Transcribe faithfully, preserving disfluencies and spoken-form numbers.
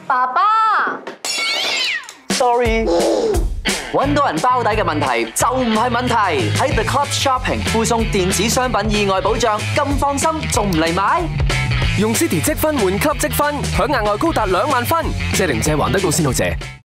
爸爸 ，sorry。揾到人包底嘅問題就唔係問題，喺 The Club Shopping 附送電子商品意外保障，咁放心仲唔嚟買？ 用 City 積分換 Club 積分，享額外高達兩萬分，借零借還得到先好借。